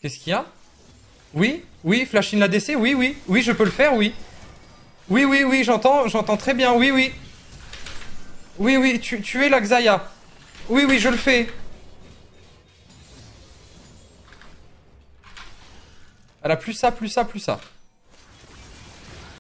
Qu'est-ce qu'il y a? Oui, oui, flash in la DC, oui, oui, oui, je peux le faire, oui. Oui, oui, oui, j'entends très bien, oui, oui. Oui, oui, tu es la Xayah. Oui, oui, je le fais. Elle a plus ça, plus ça, plus ça.